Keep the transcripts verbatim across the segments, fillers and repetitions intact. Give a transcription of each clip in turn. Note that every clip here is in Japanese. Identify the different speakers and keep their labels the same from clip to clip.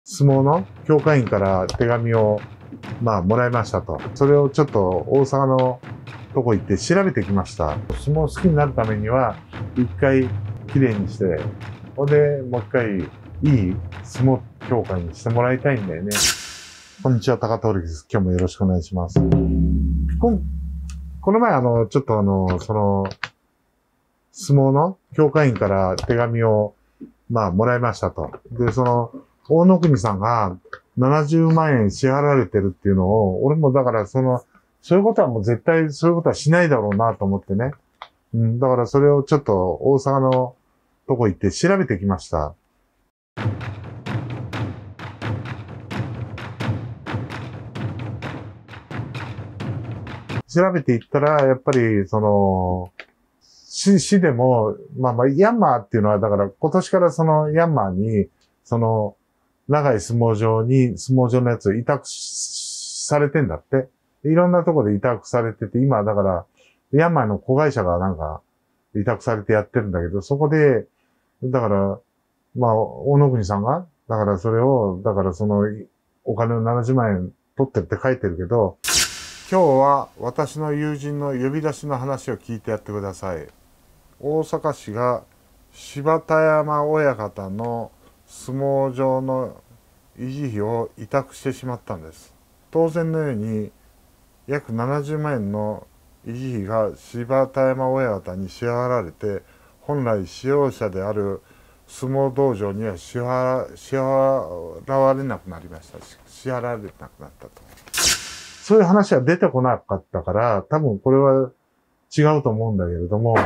Speaker 1: 相撲の協会員から手紙を、まあ、もらいましたと。それをちょっと大阪のとこ行って調べてきました。相撲好きになるためには、一回きれいにして、ほんで、もう一回いい相撲協会にしてもらいたいんだよね。こんにちは、高通です。今日もよろしくお願いします。ここの前、あの、ちょっとあの、その、相撲の協会員から手紙を、まあ、もらいましたと。で、その、大野国さんがななじゅうまんえん支払われてるっていうのを、俺もだからその、そういうことはもう絶対そういうことはしないだろうなと思ってね。うん、だからそれをちょっと大阪のとこ行って調べてきました。調べていったら、やっぱりその、市、市でも、まあまあ、ヤンマーっていうのは、だから今年からそのヤンマーに、その、長い相撲場に、相撲場のやつを委託されてんだって。いろんなところで委託されてて、今だから、ヤンマーの子会社がなんか、委託されてやってるんだけど、そこで、だから、まあ、大野国さんが、だからそれを、だからその、お金をななじゅうまんえん取ってって書いてるけど、今日は私の友人の呼び出しの話を聞いてやってください。大阪市が柴田山親方の相撲場の維持費を委託してしまったんです。当然のように約ななじゅうまんえんの維持費が柴田山親方に支払われて、本来使用者である相撲道場には支払、支払われなくなりました。支払われなくなったと。そういう話は出てこなかったから、多分これは違うと思うんだけれども、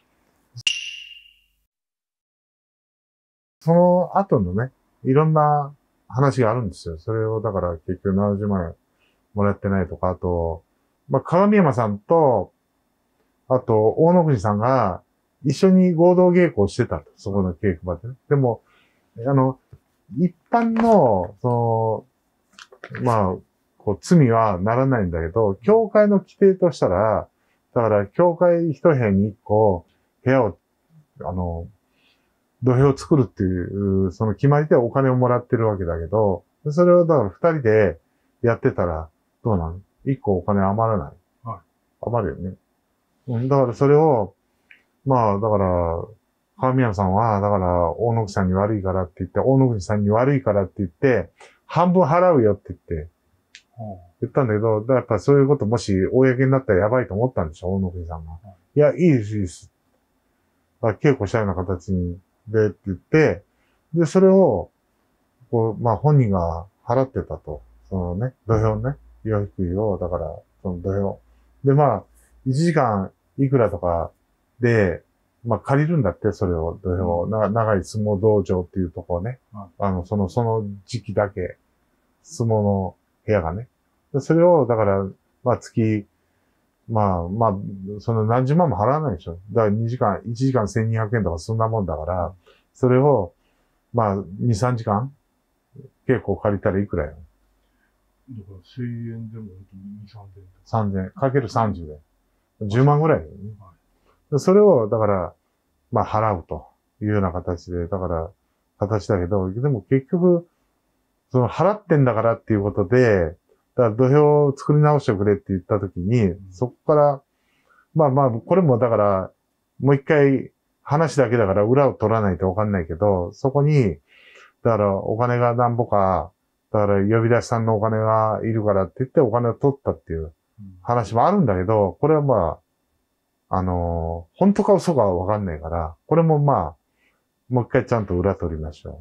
Speaker 1: その後のね、いろんな話があるんですよ。それをだから結局ななじゅうまんえんもらってないとか、あと、まあ、鏡山さんと、あと、大野国さんが一緒に合同稽古をしてたと。そこの稽古場でね。でも、あの、一般の、その、まあ、こう、罪はならないんだけど、教会の規定としたら、だから、教会一部屋に一個、部屋を、あの、土俵を作るっていう、その決まりでお金をもらってるわけだけど、それをだから二人でやってたら、どうなの？一個お金余らない。はい。余るよね。うん、だからそれを、まあ、だから、川宮さんは、だから、大野口さんに悪いからって言って、大野口さんに悪いからって言って、半分払うよって言って、言ったんだけど、やっぱそういうこともし公になったらやばいと思ったんでしょ、大野口さんが。はい、いや、いいです、いいです。稽古したような形に、で、って言って、で、それを、こう、まあ本人が払ってたと。そのね、土俵ね、養育費を、だから、その土俵。で、まあ、いちじかんいくらとかで、まあ借りるんだって、それを、土俵を。な長い相撲道場っていうところね。あの、その、その時期だけ、相撲の部屋がね。でそれを、だから、まあ月、まあ、まあ、その何十万も払わないでしょ。だからにじかん、いちじかんせんにひゃくえんとかそんなもんだから、それを、まあ、に、さんじかん稽古を借りたらいくらよ。
Speaker 2: だからせんえんでもに、さんぜんえん。
Speaker 1: さんぜんえん。かけるさんじゅうで。じゅうまんぐらいだよね。はい、それを、だから、まあ、払うというような形で、だから、形だけど、でも結局、その払ってんだからっていうことで、だから土俵を作り直してくれって言ったときに、うん、そこから、まあまあ、これもだから、もう一回話だけだから裏を取らないとわかんないけど、そこに、だからお金がなんぼか、だから呼び出しさんのお金がいるからって言ってお金を取ったっていう話もあるんだけど、これはまあ、あのー、本当か嘘かはわかんないから、これもまあ、もう一回ちゃんと裏取りましょ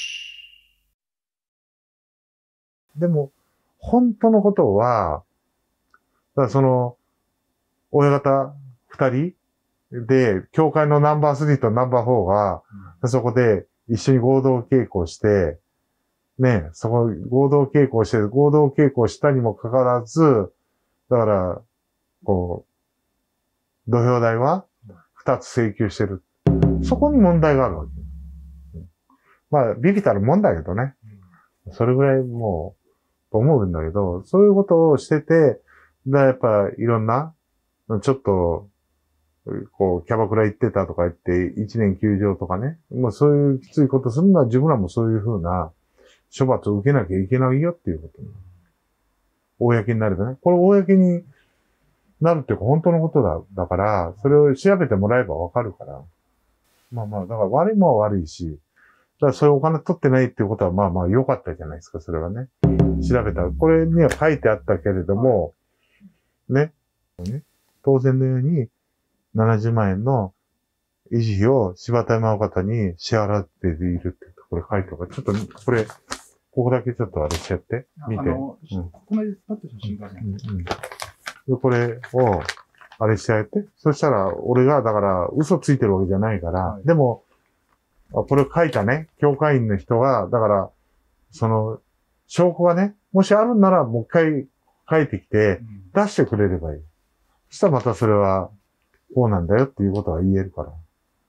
Speaker 1: う。でも、本当のことは、だからその、親方二人で、教会のナンバースリーとナンバーフォーが、うん、そこで一緒に合同稽古して、ね、そこ合同稽古して、合同稽古したにもかかわらず、だから、こう、土俵代は二つ請求してる。そこに問題があるわけ。まあ、ビビたるもんだけどね。それぐらいもう、と思うんだけど、そういうことをしてて、だやっぱいろんな、ちょっと、こう、キャバクラ行ってたとか言って、一年休場とかね。もうそういうきついことするのは自分らもそういうふうな処罰を受けなきゃいけないよっていうこと。公になるとね。これ公になるっていうか本当のことだ。だから、それを調べてもらえばわかるから。まあまあ、だから悪いもんは悪いし、だからそういうお金取ってないっていうことはまあまあ良かったじゃないですか、それはね。調べたら。これには書いてあったけれども、ね。ね当然のようにななじゅうまんえんの維持費を柴田山岡に支払っているって、これ書いてあるから、ちょっと、これ、ここだけちょっとあれしちゃって、見て。
Speaker 2: あの、うん、この間撮った写真がね。うんうん、
Speaker 1: で、これを、あれしちゃって。そしたら、俺が、だから、嘘ついてるわけじゃないから、はい、でも、これ書いたね、教会員の人が、だから、その、証拠がね、もしあるんなら、もう一回書いてきて、出してくれればいい。うん、そしたらまたそれは、こうなんだよっていうことは言えるから。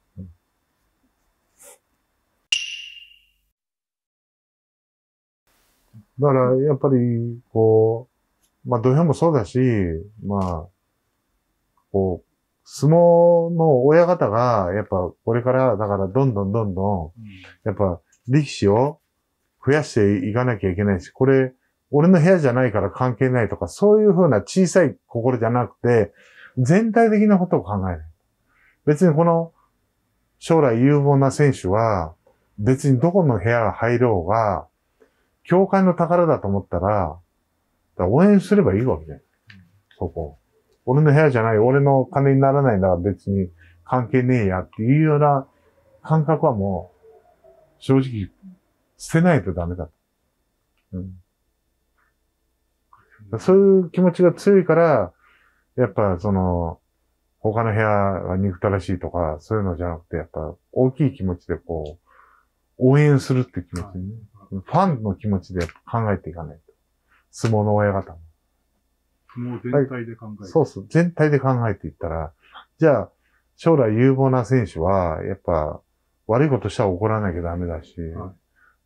Speaker 1: だから、やっぱり、こう、まあ、土俵もそうだし、まあ、こう、相撲の親方が、やっぱ、これから、だから、どんどんどんどん、やっぱ、力士を増やしていかなきゃいけないし、これ、俺の部屋じゃないから関係ないとか、そういうふうな小さい心じゃなくて、全体的なことを考えない。別にこの、将来有望な選手は、別にどこの部屋が入ろうが、教会の宝だと思ったら、ら応援すればいいわけじゃん。そこ。俺の部屋じゃない、俺の金にならないんだから別に関係ねえやっていうような感覚はもう、正直、捨てないとダメだ。うん。そういう気持ちが強いから、やっぱその、他の部屋が憎たらしいとか、そういうのじゃなくて、やっぱ大きい気持ちでこう、応援するって気持ちにね。ファンの気持ちで考えていかないと。相撲の親方も。
Speaker 2: 相撲全体で考えて、はい、
Speaker 1: そうそう。全体で考えていったら、じゃあ、将来有望な選手は、やっぱ、悪いことしたら怒らなきゃダメだし、はい、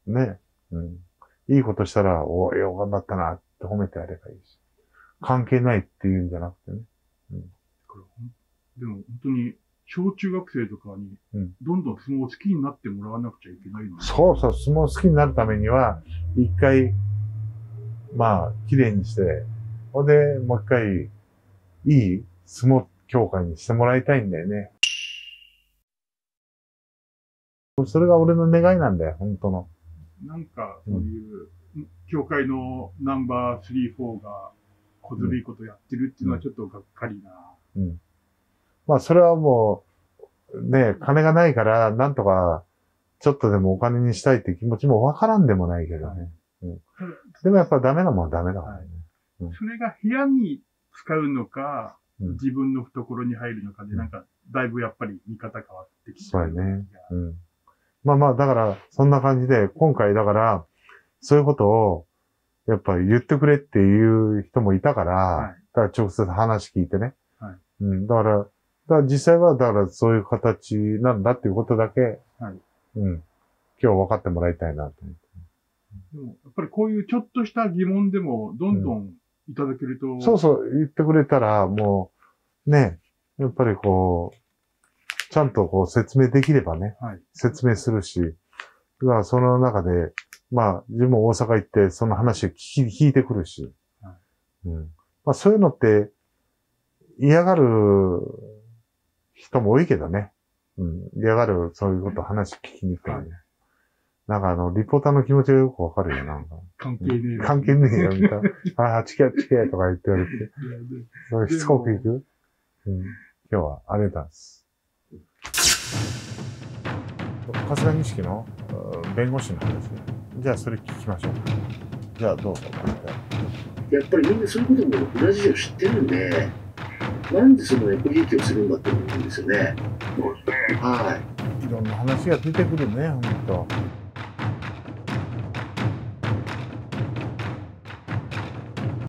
Speaker 1: ね。うん。いいことしたら、おい、よ、頑張ったなって褒めてやればいいし。関係ないっていうんじゃなくてね。うん。
Speaker 2: でも本当に、小中学生とかに、どんどん相撲を好きになってもらわなくちゃいけないの、
Speaker 1: うん、そうそう、相撲好きになるためには、一回、まあ、綺麗にして、ほんで、もう一回、いい相撲協会にしてもらいたいんだよね。それが俺の願いなんだよ、本当の。
Speaker 2: なんか、そういう、うん、協会のナンバースリー、フォーが小ずるいことやってるっていうのはちょっとがっかりな。
Speaker 1: うん。うん、まあ、それはもう、ね、金がないから、なんとか、ちょっとでもお金にしたいって気持ちもわからんでもないけどね。はい、うん、でもやっぱダメなもんはダメだからね。はい、
Speaker 2: うん、それが部屋に使うのか、うん、自分の懐に入るのかで、なんか、だいぶやっぱり見方変わってきて
Speaker 1: そうやね。うん。まあまあ、だから、そんな感じで、今回だから、そういうことを、やっぱり言ってくれっていう人もいたから、はい、だから直接話聞いてね。はい、うん。だから、だから実際は、だからそういう形なんだっていうことだけ、はい、うん。今日分かってもらいたいなと思って。
Speaker 2: でも、やっぱりこういうちょっとした疑問でも、どんどんいただけると、うん、
Speaker 1: そうそう、言ってくれたら、もう、ね、やっぱりこう、ちゃんとこう説明できればね、はい、説明するし、だからその中で、まあ、自分も大阪行って、その話を聞き、聞いてくるし、はい、うん。まあそういうのって、嫌がる人も多いけどね。うん。嫌がる、そういうこと話聞きに行ったらね。はい、なんかあの、リポーターの気持ちがよくわかるよ、なんか。
Speaker 2: 関係ねえよ。
Speaker 1: 関係ねえよ、みたいな。ああ、チケチケとか言って言われて。それしつこく行く、うん、今日はありがとうございます。春日錦の弁護士の話。じゃあそれ聞きましょう。じゃあどうぞ。
Speaker 3: やっぱりみんなそういうことも同じじゃ知ってるんで、なんでそのエコひいきをするんだって思うんですよね。
Speaker 2: そうですね。
Speaker 3: はい。
Speaker 1: いろんな話が出てくるね、ほんと。